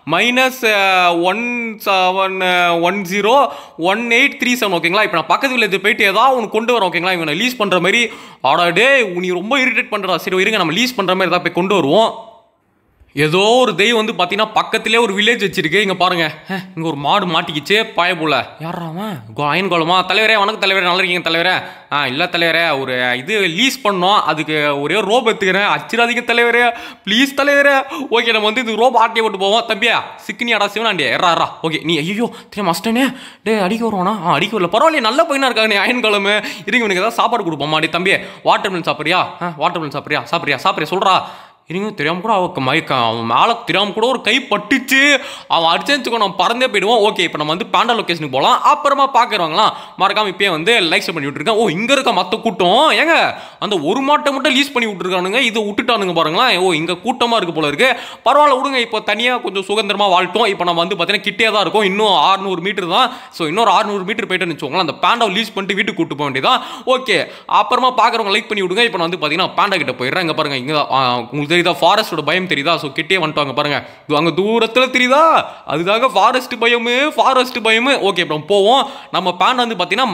[SPEAKER 1] -17101837 ஓகேங்களா. இப்போ நான் பக்கத்து வில்லேஜ் போயிட்டு ஏதாவது ஒன்று கொண்டு வரேன் ஓகேங்களா. இவனை லீஸ் பண்ணுற மாதிரி ஆடா டே நீ ரொம்ப இரிட்டேட் பண்ணுறா. சரி இருங்க நம்ம லீஸ் பண்ணுற மாதிரி ஏதாவது போய் கொண்டு வருவோம். ஏதோ ஒரு தெய்வம் வந்து பார்த்தீங்கன்னா பக்கத்திலே ஒரு வில்லேஜ் வச்சிருக்கு. இங்கே பாருங்க இங்கே ஒரு மாடு மாட்டிக்கிச்சு பாய போல. யாராவன் அயன் கோலமா? தலைவரே வணக்கம் தலைவரே, நல்லா இருக்கீங்க தலைவரே? இல்லை தலைவரே, ஒரு இது லீஸ் பண்ணோம், அதுக்கு ஒரே ரோப் எடுத்துக்கிறேன், அச்சிராதிங்க தலைவரே ப்ளீஸ் தலைவரே. ஓகே நம்ம வந்து இது ரோப் ஆட்டியை போட்டு போவோம். தம்பியா சிக்கினியாடா சிவனாண்டியா எறா. ஓகே நீ ஐயோ தெரியும் மஸ்டனே டே அடிக்க வருவானா? அடிக்க வரல பரவாயில்லையே, நல்ல பையனா இருக்காங்க நீ அயன் கோலமு. இருங்க இவனுக்கு ஏதாவது சாப்பாடு கொடுப்போமா? அடி தம்பியே வாட்டர் மில் சாப்பிட்றியா? வாட்டர் மில் சாப்பிட்றியா சொல்கிறா. இருங்க தெரியாமல் கூட அவன் மேலே தெரியாமல் கூட ஒரு கை பட்டுச்சு, அவன் அடிச்சுக்கோ நம்ம பறந்தே போயிடுவோம். ஓகே இப்போ நம்ம வந்து பாண்டா லொக்கேஷனுக்கு போகலாம். அப்புறமா பார்க்குறவங்களாம் மறக்காமல் இப்போயே வந்து லைக் பண்ணி விட்டுருக்கேன். இங்கே இருக்க மற்ற கூட்டம் ஏங்க அந்த ஒரு மாட்டை மட்டும் லீஸ் பண்ணி விட்டுருக்கானுங்க, இதை விட்டுட்டானுங்க பாருங்களேன். இங்கே கூட்டமாக இருக்குது போல இருக்குது. பரவாயில்ல விடுங்க, இப்போ தனியாக கொஞ்சம் சுதந்திரமாக வாழ்த்தோம். இப்போ நம்ம வந்து பார்த்தீங்கன்னா கிட்டே தான் இருக்கும், இன்னும் 600 மீட்டர் தான். ஸோ இன்னொரு 600 மீட்டர் போயிட்டு வச்சுக்கோங்களேன், அந்த பாண்டாவை லீஸ் பண்ணிட்டு வீட்டுக்கு கூட்டு போக வேண்டியதான். ஓகே அப்புறமா பார்க்குறவங்க லைக் பண்ணி விடுங்க. இப்போ நான் வந்து பார்த்தீங்கன்னா பாண்டா கிட்ட போயிடுறேன். இங்கே பாருங்க, இங்கே உங்களுக்கு தெரியுதா ஃபாரஸ்டோட பயம் தெரியுதா? ஸோ கிட்டே வந்துட்டாங்க பாருங்க, அங்கே தூரத்தில் தெரியுதா, அதுதாங்க ஃபாரஸ்ட் பயம். ஓகே இப்போ போவோம். நம்ம பாண்டா வந்து பார்த்தீங்கன்னா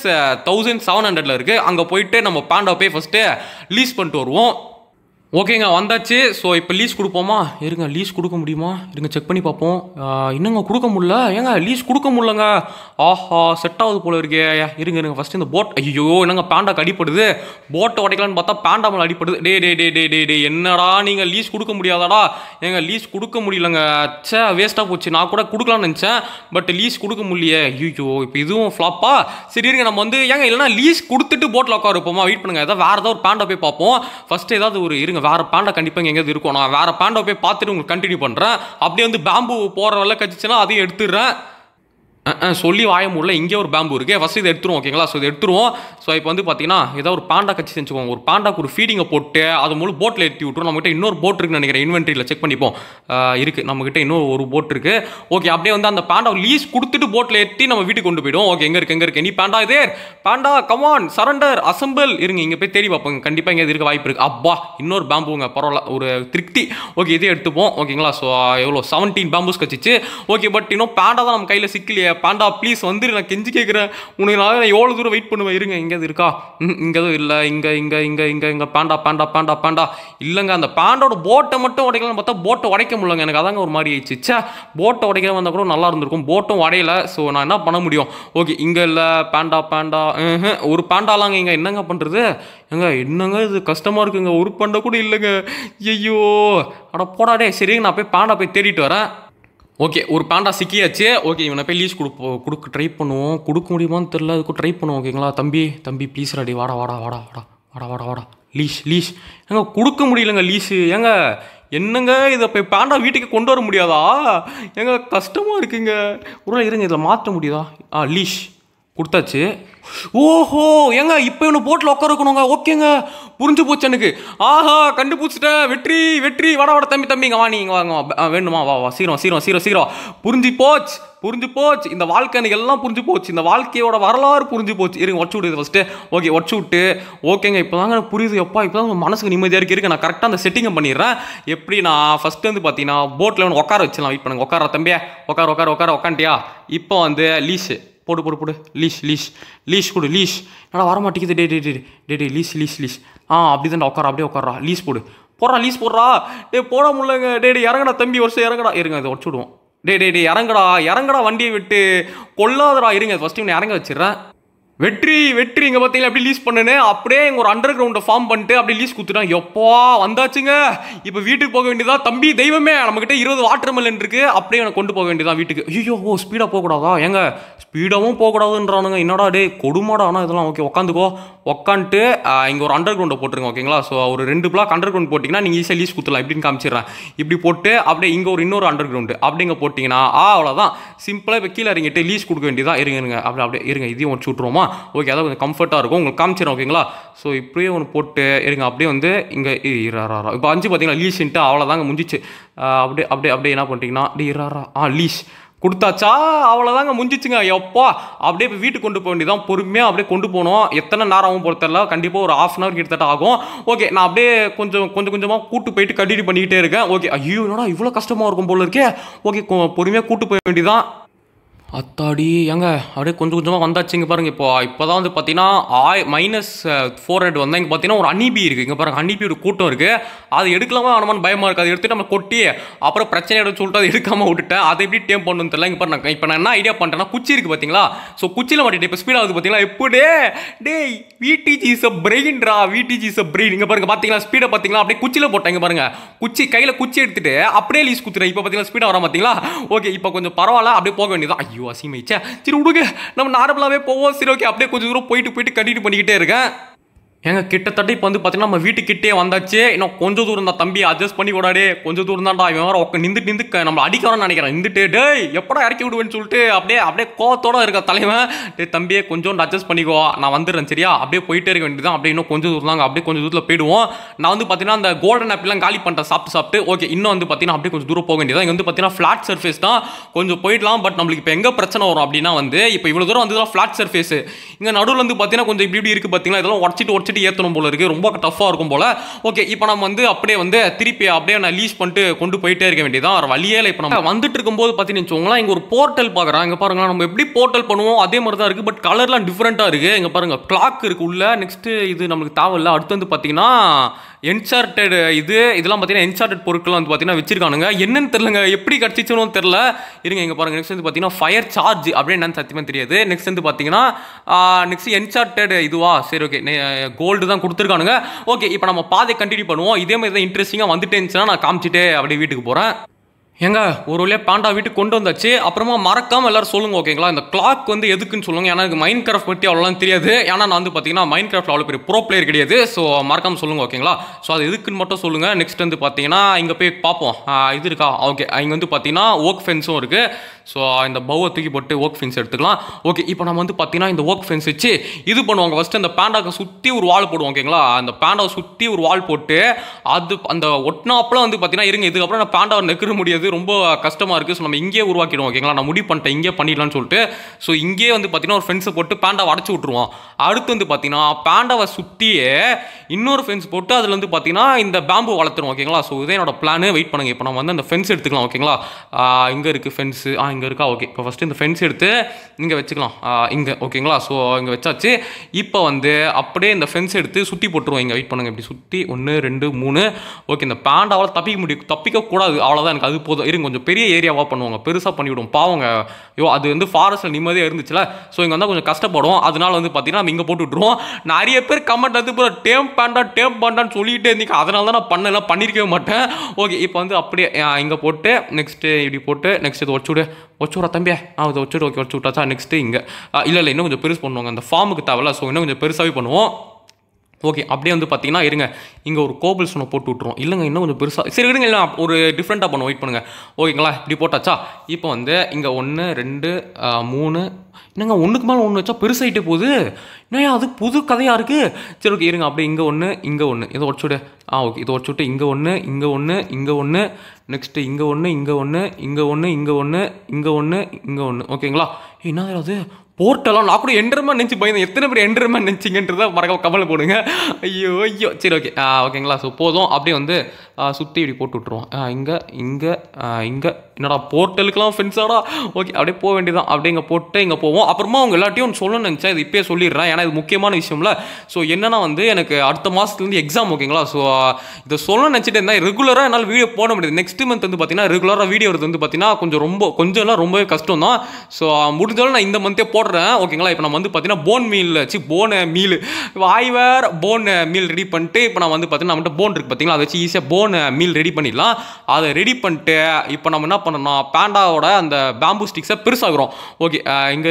[SPEAKER 1] -1700 இருக்கு. அங்கே போயிட்டு நம்ம பாண்டா போய் ஃபர்ஸ்ட்டு லீஸ் பண்ணிட்டு வருவோம். ஓகேங்க வந்தாச்சு. ஸோ இப்போ லீஸ் கொடுப்போமா? இருங்க லீஸ் கொடுக்க முடியுமா? இருங்க செக் பண்ணி பார்ப்போம். இன்னுங்க கொடுக்க முடியல. ஏங்க லீஸ் கொடுக்க முடியலங்க. ஆஹா செட் ஆகுது போல இருக்கே. இருங்க ஃபஸ்ட்டு இந்த போட், ஐயோ என்னங்க பாண்டாக்கு அடிப்படுது. போட்டை உடைக்கலான்னு பார்த்தா பாண்டா மேலே அடிப்படுது. டே என்னடா நீங்கள் லீஸ் கொடுக்க முடியாதாடா? ஏங்க லீஸ் கொடுக்க முடியலங்க. வேஸ்ட்டாக போச்சு. நான் கூட கொடுக்கலான்னு நினச்சேன், பட் லீஸ் கொடுக்க முடியலையே. ஐயோ இப்போ இதுவும் ஃப்ளாப்பா. சரி இருங்க நம்ம வந்து ஏங்க இல்லைனா லீஸ் கொடுத்துட்டு போட்டில் உட்கார வைப்போமா? வெயிட் பண்ணுங்க, ஏதாவது வேறு ஏதாவது ஒரு பாண்டா போய் பார்ப்போம். ஃபஸ்ட்டு ஏதாவது ஒரு இருங்க வேறு பாண்டா கண்டிப்பாக எங்கேயாவது இருக்கும். நான் வேறு பாண்டா போய் பார்த்துட்டு உங்களுக்கு கண்டினியூ பண்ணுறேன். அப்படியே வந்து பேம்பு போகிற வேலை கழிச்சுன்னா அதையும் எடுத்துடுறேன். சொல்லி வாய முடியல. இங்கே ஒரு பேம்பு இருக்குது, ஃபஸ்ட் இதை எடுத்துருவோம் ஓகேங்களா. ஸோ இதை எடுத்துருவோம். ஸோ இப்போ வந்து பார்த்தீங்கன்னா ஏதாவது ஒரு பாண்டா கட்சி செஞ்சுக்கோங்க. ஒரு பாண்டாக்கு ஒரு ஃபீடிங்கை போட்டு அது மூலம் போட்டில் ஏற்றி விட்டுரும். நம்மகிட்ட இன்னொரு போட் இருக்குன்னு நினைக்கிறேன், இன்வென்ட்ரியில் செக் பண்ணிப்போம். இருக்குது நம்மகிட்ட இன்னொரு ஒரு போட் இருக்குது. ஓகே அப்படியே வந்து அந்த பாண்டா லீஸ் கொடுத்துட்டு போட்டில் ஏற்றி நம்ம வீட்டுக்கு கொண்டு போயிடுவோம். ஓகே எங்கே இருக்கு நீ பாண்டா இதே பாண்டா கமான் சரண்டர் அசம்பிள். இருங்க இங்கே போய் தேடி பார்ப்போங்க, கண்டிப்பாக இங்கே இருக்க வாய்ப்பு இருக்குது. அப்பா இன்னொரு பேம்புங்க, பரவாயில்ல ஒரு திருப்தி. ஓகே இதே எடுத்துப்போம் ஓகேங்களா. ஸோ எவ்வளோ 17 பேம்பூஸ் கச்சிச்சு. ஓகே பட் இன்னும் பாண்டா தான் நம்ம கையில் சிக்கலையே. பாண்டா ப்ளீஸ் வந்துரு, நான் கெஞ்சி கேட்குறேன் உனக்கு. நான் எவ்வளோ தூரம் வெயிட் பண்ணுவேன். இருங்க எங்கேயாவது இருக்கா? இங்கே எதுவும் இல்லை. இங்கே பாண்டா இல்லைங்க. அந்த பாண்டோட போட்டை மட்டும் உடைக்கலாம்னு பார்த்தா போட்டை உடைக்க முடியலங்க. எனக்கு அதாங்க ஒரு மாதிரி ஆயிடுச்சு. போட்டை உடைக்கிற வந்தால் கூட நல்லா இருந்திருக்கும். போட்டும் உடையலை. ஸோ நான் என்ன பண்ண முடியும்? ஓகே இங்கே இல்லை பாண்டா ஒரு பாண்டாலாங்க. இங்கே என்னங்க பண்ணுறது? என்னங்க இது கஷ்டமாக இருக்குங்க. ஒரு பாண்டா கூட இல்லைங்க. ஐயோ அட போடாடே. சரி நான் போய் பாண்டா போய் தேடிட்டு வரேன். ஓகே ஒரு பாண்டா சிக்கியாச்சு. ஓகே இவனை போய் லீஸ் கொடுக்க ட்ரை பண்ணுவோம். கொடுக்க முடியுமான்னு தெரில, அதுக்கு ட்ரை பண்ணுவோம் ஓகேங்களா. தம்பி ப்ளீஸ் ராடி வாடா லீஸ் ஏங்க கொடுக்க முடியலங்க லீஸு. ஏங்க என்னங்க இதை போய் பாண்டா வீட்டுக்கு கொண்டு வர முடியாதா? ஏங்க கஷ்டமாக இருக்குங்க. ஒரு இருங்க இதில் மாற்ற முடியுதா? லீஸ் கொடுத்தாச்சு. ஓஹோ ஏங்க இப்போ இவனு போட்டில் உட்கார வைக்கணுங்க. ஓகேங்க புரிஞ்சு போச்சு எனக்கு. ஆஹா கண்டுபிடிச்சிட்டேன். வெற்றி வாடா தம்பி இங்கே வா, நீங்கள் வாங்க வேணுமா? வா சீரம் புரிஞ்சு போச்சு. இந்த வாழ்க்கை எனக்கு எல்லாம் புரிஞ்சு போச்சு. இந்த வாழ்க்கையோட வரலாறு புரிஞ்சு போச்சு. இருங்க உடச்சு விடுது ஃபஸ்ட்டு. ஓகே உடச்சு விட்டு ஓகேங்க இப்போ தாங்க புரியுது. எப்பா இப்போ தான் மனசுக்கு நிம்மதியாக இருக்கு. நான் கரெக்டாக அந்த செட்டிங்கை பண்ணிடுறேன். எப்படி நான் ஃபஸ்ட்டு வந்து பார்த்தீங்கன்னா போட்டில் ஒன்று உட்கார வச்சிடலாம். வெயிட் பண்ணுங்க. உட்கார தம்பியா உட்காந்துட்டியா? இப்போ வந்து லீஸு போடு லீஸ் கொடு. லீஸ் நல்லா வர மாட்டேங்குது. டே லீஸ் அப்படி தான் அப்படியே உட்காரா. லீஸ் போடுறா. போட முடியலங்க. டே இறங்கடா தம்பி, வருஷம் இறங்கடா. இருங்க அதை உடச்சு விடுவோம். டே இறங்கடா வண்டியை விட்டு கொள்ளாதடா. இருங்க ஃபஸ்ட்டு இவனை இறங்க வச்சிடுறேன். வெற்றி இங்கே பார்த்தீங்களா எப்படி லீஸ் பண்ணுன்னு அப்படியே இங்கே ஒரு அண்டர் கிரவுண்டை ஃபார்ம் பண்ணிட்டு அப்படியே லீஸ் கொடுத்துட்டான். எப்போ வந்தாச்சுங்க. இப்போ வீட்டுக்கு போக வேண்டியதா? தம்பி தெய்வமே நம்மக்கிட்ட 20 வாட்டர் மெலன் இருக்குது. அப்படியே எனக்கு கொண்டு போக வேண்டியதான் வீட்டுக்கு. ஐயோ ஸ்பீடாக போகக்கூடாதா? ஏங்க ஸ்பீடாகவும் போகக்கூடாதுன்றானுங்க. என்னடா டே கொடுமாடா. ஆனால் இதெல்லாம் ஓகே உட்காந்துட்டு இங்கே ஒரு அண்டர் கிரவுண்டை போட்டுருங்க ஓகேங்களா. ஸோ ஒரு 2 பிளாக் அண்டர் கிரவுண்ட் போட்டிங்கன்னா நீங்கள் ஈஸியாக லீஸ் கொடுத்துலாம். எப்படின்னு காமிச்சிடுறேன். இப்படி போட்டு அப்படியே இங்கே இன்னொரு அண்டர் கிரவுண்டு அப்படிங்க போட்டிங்கன்னா அவ்வளோதான் சிம்பிளாக. இப்போ கீழே இறங்கிட்டு லீஸ் கொடுக்க வேண்டியதான். இருங்க அப்படியே இருங்க இதையும் ஒன்று சுட்டுருவோமா? ஓகே அதான் கொஞ்சம் கம்ஃபர்ட்டாக இருக்கும். உங்களுக்கு காமிச்சிடும் ஓகேங்களா. ஸோ இப்படியே ஒன்று போட்டு இருங்க. அப்படியே வந்து இங்கே இப்போ 5 பார்த்தீங்கன்னா லீஸ்ன்ட்டு அவ்வளோதாங்க முடிஞ்சிச்சு. அப்படியே என்ன பண்ணிட்டீங்கன்னா லீஸ் கொடுத்தாச்சா அவ்வளோதாங்க முடிஞ்சிச்சுங்க. எப்பா அப்படியே இப்போ வீட்டுக்கு கொண்டு போக வேண்டியதான். பொறுமையாக அப்படியே கொண்டு போகணும். எத்தனை நேரம் ஆகும் பொறுத்த தெரியல. கண்டிப்பாக ஒரு ½ hour கிட்டத்தட்ட ஆகும். ஓகே, நான் அப்படியே கொஞ்சம் கொஞ்சமாக கூட்டு போயிட்டு கண்டினியூ பண்ணிக்கிட்டே இருக்கேன். ஓகே, ஐயோ என்னடா இவ்வளோ கஷ்டமாக இருக்கும் போல இருக்கே. ஓகே, பொறுமையாக கூட்டு போக வேண்டியதான். அத்தாடி ஏங்க அப்படியே கொஞ்சம் கொஞ்சமாக வந்தாச்சு. இங்கே பாருங்கள், இப்போ தான் வந்து பார்த்தீங்கன்னா -400 வந்தால் இங்கே பார்த்தீங்கன்னா ஒரு அனிபி இருக்குது. இங்கே பாருங்கள், அனிபியோட கூட்டம் இருக்குது. அது எடுக்கலாமா வேணாமான்னு பயமாக இருக்குது. அதை எடுத்துகிட்டு நம்ம கொட்டி அப்புறம் பிரச்சனை எடுத்து சொல்லிட்டு அதை எடுக்காமல் விட்டுட்டேன். அதை எப்படி டேம் பண்ணணும்னு தெரியல. இப்போ நான் என்ன ஐடியா பண்ணுறேன்னா, குச்சி இருக்குது பார்த்தீங்களா, ஸோ குச்சியில் மாட்டிட்டு இப்போ ஸ்பீட் ஆகுது பார்த்தீங்களா. எப்படி டேய் விடிஜி இஸ் அ பிரெயின்ரா, விடிஜி இஸ் அ பிரெயின். இங்கே பாருங்கள், பார்த்தீங்களா ஸ்பீடை பார்த்தீங்களா, அப்படியே குச்சியில் போட்டேன். இங்கே பாருங்கள், குச்சி கையில் குச்சி எடுத்துட்டு அப்படியே லீஸ் குத்துறேன். இப்போ பார்த்தீங்களா ஸ்பீடாக வர பார்த்தீங்களா. ஓகே, இப்போ கொஞ்சம் பரவாயில்ல, அப்படியே போக வேண்டியதான். ஐயோ அசிமைச்சா, சரி விடுங்க, நம்ம நார்மலாகவே போவோம். சரி ஓகே, அப்படியே கொஞ்சம் தூரம் போயிட்டு கண்டினியூ பண்ணிக்கிட்டே இருக்கேன். ஏங்க கிட்டத்தட்ட இப்போ வந்து பார்த்தீங்கன்னா நம்ம வீட்டுக்கிட்டே வந்தாச்சு. இன்னும் கொஞ்சம் தூரம் தான் தம்பி, அட்ஜஸ்ட் பண்ணி விடாடே. கொஞ்சம் தூரம் தான்டா. இவன் வேறு நின்று நம்ம அடிக்கிறோன்னு நினைக்கிறேன். நின்றுட்டு டேய் எப்படா இறக்கி விடுவேன்னு சொல்லிட்டு அப்படியே கோவத்தோட இருக்க தலைவன். டே தம்பியே கொஞ்சம் அட்ஜஸ்ட் பண்ணிக்கோ, நான் வந்துடுறேன் சரியா. அப்படியே போயிட்டே இருக்க வேண்டியதான். அப்படியே இன்னும் கொஞ்சம் தூரம் தாங்க, அப்படியே கொஞ்சம் தூரத்தில் போயிடுவோம். நான் வந்து பார்த்தீங்கன்னா அந்த கோல்டன் ஆப்பிள்லாம் காலி பண்ணிட்டேன் சாப்பிட்டு. ஓகே, இன்னும் வந்து பார்த்தீங்கன்னா அப்படியே கொஞ்சம் தூரம் போக வேண்டியதான். இங்கே வந்து பார்த்தீங்கன்னா ஃப்ளாட் சர்ஃபேஸ் தான், கொஞ்சம் போயிடலாம். பட் நம்மளுக்கு இப்போ எங்கே பிரச்சனை வரும் அப்படின்னா வந்து, இப்போ இவ்வளோ தூரம் வந்து ஃப்ளாட் சர்ஃபேஸ், இங்கே நடுவில் வந்து பார்த்தீங்கன்னா கொஞ்சம் இப்படி இருக்குது பார்த்தீங்களா. இதெல்லாம் உடச்சிட்டு ஏற்றணும் போல இருக்குது. ரொம்ப டஃப்பாக இருக்கும் போல. ஓகே, இப்போ நம்ம வந்து அப்படியே வந்து திருப்பி அப்படியே நான் லீஸ் பண்ணிட்டு கொண்டு போயிட்டே இருக்க வேண்டியதான். ஒரு வழியே இல்லை. இப்போ நம்ம வந்துட்டு இருக்கும்போது பார்த்தீங்கன்னு வச்சுக்கோங்களேன், இங்கே ஒரு போர்ட்டல் பார்க்குறேன். இங்கே பாருங்களா, நம்ம எப்படி போர்ட்டல் பண்ணுவோம் அதே மாதிரி தான் இருக்குது. பட் கலர்லாம் டிஃப்ரெண்ட்டாக இருக்குது. இங்கே பாருங்கள், கிளாக் இருக்குது உள்ள. நெக்ஸ்ட்டு இது நம்மளுக்கு தேவையில்லை. அடுத்து வந்து பார்த்தீங்கன்னா என்சார்டட் இதெல்லாம் பார்த்தீங்கன்னா என்சார்டட் பொருட்கள் வந்து பார்த்தீங்கன்னா வச்சிருக்கானுங்க. என்னன்னு தெரியலங்க, எப்படி கிடச்சிச்சுன்னு தெரியல. இருங்க, இங்கே பாருங்கள். நெக்ஸ்ட் வந்து பார்த்தீங்கன்னா ஃபயர் சார்ஜ் அப்படின்னு என்னன்னு சத்தியமாக தெரியாது. நெக்ஸ்ட் வந்து பார்த்தீங்கன்னா நெக்ஸ்ட் என்சார்டட் இதுவா, சரி ஓகே, கோல்டு தான் கொடுத்துருக்கானுங்க. ஓகே, இப்போ நம்ம பாதை கண்டினியூ பண்ணுவோம். இதே மாதிரி தான் இன்ட்ரெஸ்டிங்காக வந்துட்டே இருந்துச்சுன்னா நான் காமிச்சிட்டு அப்படியே வீட்டுக்கு போகிறேன். ஏங்க ஒரு வழியாக பாண்டா வீட்டுக்கு கொண்டு வந்தாச்சு. அப்புறமா மறக்காமல் எல்லாரும் சொல்லுங்க ஓகேங்களா, இந்த கிளாக் வந்து எதுக்குன்னு சொல்லுங்க. ஏன்னா எனக்கு மைண்ட் கிராஃப்ட் பற்றி அவ்வளோலாம் தெரியாது. ஏன்னா நான் வந்து பார்த்தீங்கன்னா மைண்ட் கிராஃப்ட் அவ்வளோ பெரிய ப்ரோ பிளேயர் கிடையாது. ஸோ மறக்காமல் சொல்லுங்க ஓகேங்களா. ஸோ அது எதுக்குன்னு மட்டும் சொல்லுங்கள். நெக்ஸ்ட் வந்து பார்த்தீங்கன்னா இங்கே போய் பார்ப்போம். இது இருக்கா, ஓகே. இங்கே வந்து பார்த்தீங்கன்னா ஓக் ஃபென்ஸும் இருக்குது. ஸோ இந்த பவுவை தூக்கி போட்டு ஓக் ஃபென்ஸ் எடுத்துக்கலாம். ஓகே, இப்போ நம்ம வந்து பார்த்தீங்கன்னா இந்த ஓக் ஃபென்ஸ் வச்சு இது பண்ணுவாங்க. ஃபஸ்ட்டு அந்த பேண்டாவை சுற்றி ஒரு வால் போடுவோம் ஓகேங்களா. அந்த பேண்டாவை சுற்றி ஒரு வால் போட்டு அது அந்த ஒட்டினாப்பில் வந்து பார்த்தீங்கன்னா இருங்க, இதுக்கப்புறம் நான் பேண்டாவை நெக்கிற முடியாது, ரொம்ப கஷ்டமாக இருக்குது. ஸோ நம்ம இங்கே உருவாக்கிடுவோம் ஓகேங்களா. நான் முடிவு பண்ணிட்டேன் இங்கே பண்ணிடலான்னு சொல்லிட்டு. ஸோ இங்கே வந்து பார்த்தீங்கன்னா ஒரு ஃபென்ஸை போட்டு பேண்டாவை அடைச்சி விட்ருவோம். அடுத்து வந்து பார்த்தீங்கன்னா பேண்டாவை சுற்றியே இன்னொரு ஃபென்ஸ் போட்டு அதில் வந்து பார்த்தீங்கன்னா இந்த பேம்பு வளர்த்துருவோம் ஓகேங்களா. ஸோ இதே என்னோட பிளானு. வெயிட் பண்ணுங்கள். இப்போ நம்ம வந்து அந்த ஃபென்ஸ் எடுத்துக்கலாம் ஓகேங்களா. இங்கே இருக்குது ஃபென்ஸு, இங்கே இருக்கா. ஓகே, இப்போ ஃபஸ்ட்டு இந்த ஃபென்ஸ் எடுத்து இங்கே வச்சுக்கலாம். இங்கே ஓகேங்களா. ஸோ இங்கே வச்சாச்சு. இப்போ வந்து அப்படியே இந்த ஃபென்ஸ் எடுத்து சுற்றி போட்டுருவோம். இங்கே வெயிட் பண்ணுங்கள். இப்படி சுற்றி 1 2 3. ஓகே, இந்த பேண்டாவால் தப்பிக்கக்கூடாது, அவ்வளோதான். எனக்கு அது போதும். இருங்க, கொஞ்சம் பெரிய ஏரியாவாக பண்ணுவாங்க, பெருசாக பண்ணிவிடும் பாவங்க. அது வந்து ஃபாரஸ்ட்டில் நிம்மதியாக இருந்துச்சுல. ஸோ இங்கே வந்தால் கொஞ்சம் கஷ்டப்படும். அதனால வந்து பார்த்தீங்கன்னா நம்ம இங்கே போட்டு விட்ருவோம். நிறைய பேர் கமெண்ட் வந்து இப்போ டேம் பேண்டான்னு சொல்லிகிட்டே இருந்தீங்க. அதனால தான் நான் பண்ணியிருக்கவே மாட்டேன். ஓகே, இப்போ வந்து அப்படியே இங்கே போட்டு நெக்ஸ்ட்டு இப்படி போட்டு நெக்ஸ்ட் இது வச்சுவிடா தம்பியா. இதை வச்சுட்டு ஓகே வச்சு விட்டாச்சா. நெக்ஸ்ட்டு இங்கே இல்லை இன்னும் கொஞ்சம் பெருசு பண்ணுவாங்க. அந்த ஃபார்முக்கு தேவையில்ல. ஸோ இன்னும் கொஞ்சம் பெருசாகவே பண்ணுவோம். ஓகே, அப்படியே வந்து பார்த்தீங்கன்னா இருங்க, இங்கே ஒரு கோபிள் ஸ்டோனை போட்டு விட்ருவோம். இல்லைங்க இன்னும் கொஞ்சம் பெருசாக, சரி விடுங்க, இல்லை ஒரு டிஃப்ரெண்ட்டாக பண்ணுவோம். வெயிட் பண்ணுங்கள் ஓகேங்களா. இப்படி போட்டாச்சா. இப்போ வந்து இங்கே 1 2 3. என்னங்க ஒன்றுக்கு மேலே ஒன்று வச்சா பெருசாகிட்டே போகுது. என்னையா அது புது கதையாக இருக்குது. சரி ஓகே, இருங்க அப்படியே இங்கே 1 இங்கே 1 இதை உடச்சுடு. ஓகே, இதை உடச்சுட்டு இங்கே 1 இங்கே 1 இங்கே 1 நெக்ஸ்ட்டு இங்கே 1 இங்கே 1 இங்கே 1 இங்கே 1 இங்கே 1 இங்கே 1 ஓகேங்களா. என்ன அது போர்ட்டெல்லாம் நான் கூட என்டர்மேன் நினச்சி பயந்தேன். எத்தனை பேர் என்டர்மேன் நினச்சிங்கன்றதை மறக்காம கவலை போடுங்க. ஐயோ சரி ஓகே ஓகேங்களா. ஸோ போதும். அப்படியே வந்து சுற்றி இப்படி போட்டு விட்ருவோம். இங்கே என்னடா போர்ட்டலுக்கெல்லாம் ஃபென்ஸாடா. ஓகே, அப்படியே போக வேண்டியதான். அப்படியே இங்கே போட்டு இங்கே போவோம். அப்புறமா அவங்க எல்லாத்தையும் ஒன்று சொல்லணும்னு நினச்சேன், இது இப்போயே சொல்லிடுறேன். ஏன்னா இது முக்கியமான விஷயம்ல. ஸோ என்னன்னா வந்து எனக்கு அடுத்த மாதத்துலேருந்து எக்ஸாம் ஓகேங்களா. ஸோ இதை சொல்லணும்னு நினச்சிட்டு இருந்தேன். ரெகுலராக என்னால் வீடியோ போட முடியாது. நெக்ஸ்ட் மந்த் வந்து பார்த்தீங்கன்னா ரெகுலராக வீடியோ எடுத்து வந்து பார்த்தீங்கன்னா கொஞ்சம் எல்லாம் ரொம்பவே கஷ்டம் தான். ஸோ முடிஞ்சாலும் நான் இந்த மந்தே போடுறேன் ஓகேங்களா. இப்போ நம்ம வந்து பார்த்தீங்கன்னா போன் மீல் வாய்வேர் போன் மீல் ரெடி பண்ணிட்டு இப்போ நான் வந்து பார்த்தீங்கன்னா நம்மகிட்ட போன் இருக்குது பார்த்தீங்களா, அதை வச்சு ஈஸியாக போன் மீல் ரெடி பண்ணிடலாம். அதை ரெடி பண்ணிட்டு இப்போ நம்ம என்ன பண்ணணும், பேண்டாவோட அந்த பேம்பு ஸ்டிக்ஸை பெருசாகிறோம். ஓகே, எங்கே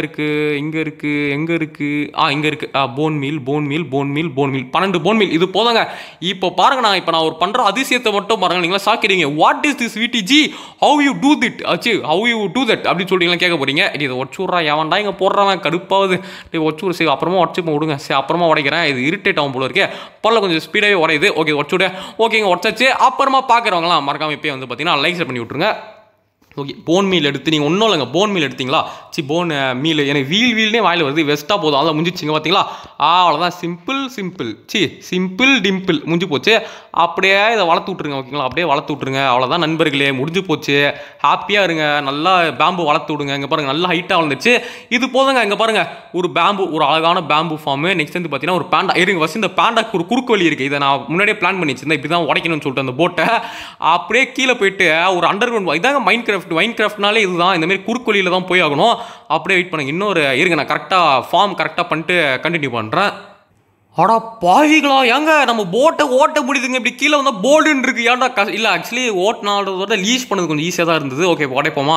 [SPEAKER 1] இருக்குது போன் மீல் 12 போன் மீல். இது போதாங்க. இப்போ பாருங்க, நான் ஒரு பண்ணுற அதிசயத்தை மட்டும் பாருங்க, நீங்களா சாக்கிறீங்க. What is this VDG, how you do that அப்படின்னு சொல்லிங்களா கேட்க போறீங்க. இதை ஒச்சுடுறா எவன்டா இங்கே போடுறவன் கடுப்பாவது. ஒச்சுடு சரி, அப்புறமா உடச்சி விடுங்க. சரி அப்புறமா உடைக்கிறேன். இது இரிட்டேட் ஆகும் போல இருக்கே. பல்ல கொஞ்சம் ஸ்பீடாகவே உடையுது. ஓகே உடச்சுடு. ஓகேங்க உடச்சாச்சு. அப்புறமா பார்க்குறவங்களாம் மறக்காம இப்போயே வந்து பார்த்தீங்கன்னா லைக் பண்ணி விட்ருங்க. ஓகே போன் மீல் எடுத்து நீங்கள் ஒன்றும் இல்லைங்க போன் மீல் எடுத்தீங்களா போன் மீல் எனக்கு வீல்னே வாயில் வருது வெஸ்ட்டாக போதும் அதை முடிஞ்சிச்சிங்க பார்த்தீங்களா அவ்வளோதான் சிம்பிள் டிம்பிள் முடிஞ்சு போச்சு அப்படியே இதை வளர்த்து விட்ருங்க ஓகேங்களா அப்படியே வளர்த்து விட்ருங்க அவ்வளோதான் நண்பர்களே முடிஞ்சு போச்சு ஹாப்பியாக இருங்க நல்லா பேம்பு வளர்த்து விடுங்க இங்கே பாருங்கள் நல்லா ஹைட்டாக வளர்ந்துச்சு இது போதுங்க இங்கே பாருங்கள் ஒரு அழகான பேம்பு ஃபார்மு நெக்ஸ்ட் வந்து பார்த்தீங்கன்னா ஒரு பேண்டா இருங்க ஃபஸ்ட் இந்த பேண்டாக்கு ஒரு குறுக்கு வழி இருக்குது இதை நான் முன்னாடியே பிளான் பண்ணி வச்சிருந்தேன் இப்படி தான் உடைக்கணும்னு சொல்லிட்டு அந்த போட்டை அப்படியே கீழே போயிட்டு ஒரு அண்டர் கிரவுண்ட் இதாங்க மைன்கிராஃப்ட்னாலே இதுதான் இந்த மாதிரி குறுக்கு வழியில் தான் போய் ஆகணும் அப்படியே வெயிட் பண்ணுங்க இன்னொரு இருங்க நான் கரெக்டாக பண்ணிட்டு கண்டினியூ பண்ணுறேன் அடா பாவிகளா ஏங்க நம்ம போட்டை ஓட்ட முடியுதுங்க இப்படி கீழே வந்தால் போர்டுன்னு இருக்கு ஏன்டா இல்லை ஆக்சுவலி ஓட்டினால லீஸ் பண்ணது கொஞ்சம் ஈஸியாக தான் இருந்தது ஓகே உடைப்போமா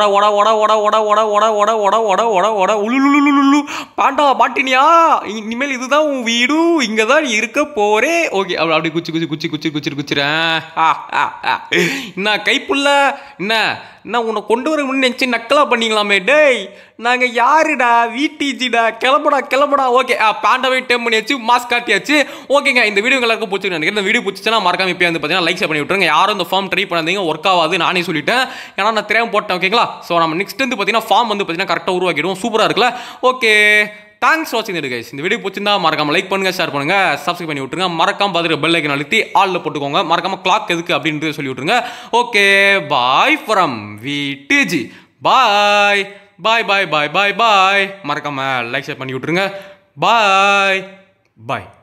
[SPEAKER 1] உளுலுலுலுலு பாண்டா மாட்டினியா இனிமேல் இதுதான் உன் வீடு இங்கே தான் நீ இருக்க போறே ஓகே அப்படி குச்சிறேன் என்ன கைப்புள்ள என்ன உன்னை கொண்டு வர முன்னு நினச்சி நக்கலா பண்ணிக்கலாமே டேய் நாங்கள் யாருடா வீட்டிஜிடா கிளம்புடா ஓகே பாண்டாவே டேம் பண்ணியாச்சு மாஸ்க் காட்டியாச்சு ஓகேங்க இந்த வீடியோ எல்லாருக்கும் பிடிச்சி நினைக்கிறேன் இந்த வீடியோ பிடிச்சிச்சுன்னா மறக்காம இப்போ வந்து பார்த்தீங்கன்னா லைக் பண்ணி விட்டுருங்க யாரும் இந்த ஃபார்ம் ட்ரை பண்ணாதீங்க ஒர்க் ஆகாது நானே சொல்லிட்டேன் ஏன்னா நான் திரையம் போட்டேன் ஓகேங்களா ஸோ நம்ம நெக்ஸ்ட் வந்து பார்த்தீங்கன்னா ஃபார்ம் வந்து பார்த்தீங்கன்னா கரெக்டாக உருவாக்கிடுவோம் சூப்பராக இருக்குல்ல ஓகே தேங்க்ஸ் வாட்சிங் இது கைஸ் இந்த வீடியோ பிடிச்சிருந்தா மறக்காம லைக் பண்ணுங்க ஷேர் பண்ணுங்க சப்ஸ்கிரைப் பண்ணி விட்டுருங்க மறக்காம பார்த்துட்டு பெல் ஐக்கன் அழுத்தி ஆல்ல போட்டுக்கோங்க மறக்காம கிளாக் எதுக்கு அப்படின்ட்டு சொல்லி விட்டுருங்க okay bye from VDG bye மறக்காம லைக் ஷேர் பண்ணி விட்டுருங்க பாய்